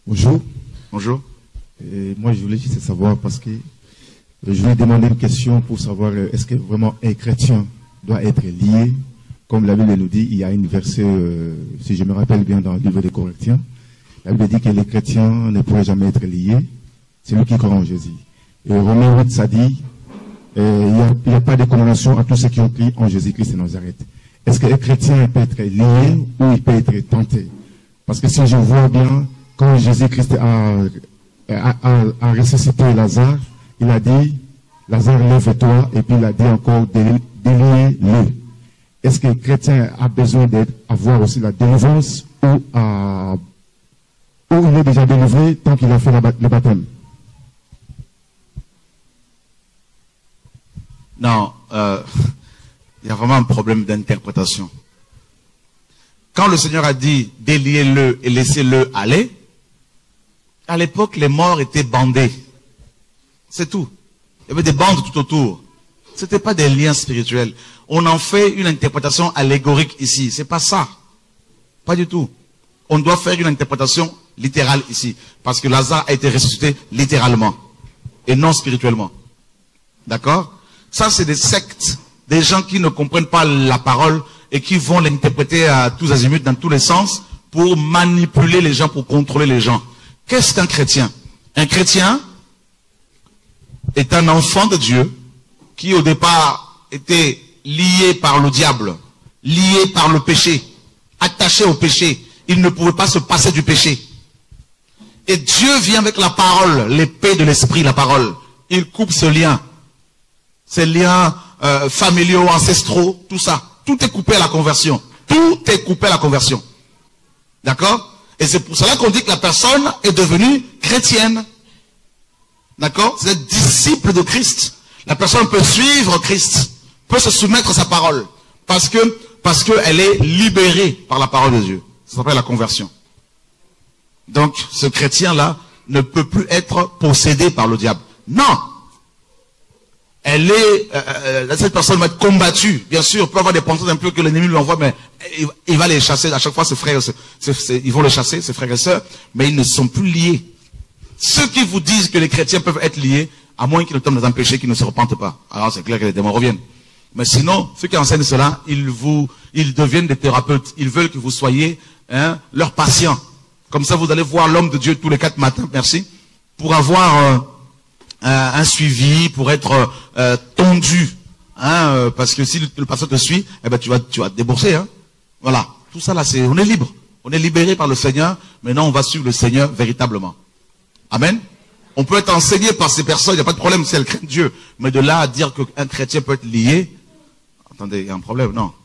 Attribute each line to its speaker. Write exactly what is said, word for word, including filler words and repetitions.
Speaker 1: Bonjour.
Speaker 2: Bonjour.
Speaker 1: Et moi, je voulais juste savoir, parce que je voulais demander une question pour savoir, est-ce que vraiment un chrétien doit être lié? Comme la Bible nous dit, il y a une verset, euh, si je me rappelle bien, dans le livre des Corinthiens, la Bible dit que les chrétiens ne pourraient jamais être liés. C'est lui qui croit en Jésus. Et Romains huit, ça dit, euh, il n'y a, a pas de condamnation à tous ceux qui ont cru en Jésus-Christ de Nazareth. Est-ce qu'un chrétien peut être lié ou il peut être tenté? Parce que si je vois bien, quand Jésus-Christ a, a, a, a ressuscité Lazare, il a dit, Lazare, lève-toi, et puis il a dit encore, déliez-le. Est-ce qu'un chrétien a besoin d'avoir aussi la délivrance ou, à, ou il est déjà délivré tant qu'il a fait la, le baptême?
Speaker 2: Non, euh, il y a vraiment un problème d'interprétation. Quand le Seigneur a dit déliez-le et laissez-le aller, à l'époque, les morts étaient bandés. C'est tout. Il y avait des bandes tout autour. Ce n'était pas des liens spirituels. On en fait une interprétation allégorique ici. C'est pas ça. Pas du tout. On doit faire une interprétation littérale ici. Parce que Lazare a été ressuscité littéralement. Et non spirituellement. D'accord? Ça, c'est des sectes. Des gens qui ne comprennent pas la parole et qui vont l'interpréter à tous azimuts, dans tous les sens, pour manipuler les gens, pour contrôler les gens. Qu'est-ce qu'un chrétien? Un chrétien est un enfant de Dieu qui, au départ, était lié par le diable, lié par le péché, attaché au péché. Il ne pouvait pas se passer du péché. Et Dieu vient avec la parole, l'épée de l'esprit, la parole. Il coupe ce lien. Ces liens euh, familiaux, ancestraux, tout ça. Tout est coupé à la conversion. Tout est coupé à la conversion. D'accord? Et c'est pour cela qu'on dit que la personne est devenue chrétienne. D'accord? C'est disciple de Christ. La personne peut suivre Christ, peut se soumettre à sa parole. Parce que, parce qu'elle est libérée par la parole de Dieu. Ça s'appelle la conversion. Donc, ce chrétien-là ne peut plus être possédé par le diable. Non! Elle est, euh, cette personne va être combattue. Bien sûr, peut avoir des pensées un peu que l'ennemi lui envoie, mais il, il va les chasser. À chaque fois, ses frères, ses, ses, ils vont le chasser, ses frères et sœurs, mais ils ne sont plus liés. Ceux qui vous disent que les chrétiens peuvent être liés, à moins qu'ils ne tombent dans un péché, qu'ils ne se repentent pas. Alors, c'est clair que les démons reviennent. Mais sinon, ceux qui enseignent cela, ils vous, ils deviennent des thérapeutes. Ils veulent que vous soyez, hein, leurs patients. Comme ça, vous allez voir l'homme de Dieu tous les quatre matins, merci, pour avoir, euh, Euh, un suivi, pour être euh, tondu, hein, euh, parce que si le, le pasteur te suit, eh ben tu vas tu vas te débourser, hein. Voilà, tout ça là, c'est on est libre, on est libéré par le Seigneur. Maintenant, on va suivre le Seigneur véritablement. Amen. On peut être enseigné par ces personnes, il n'y a pas de problème si elles craignent Dieu, mais de là à dire qu'un chrétien peut être lié, attendez, il y a un problème, non.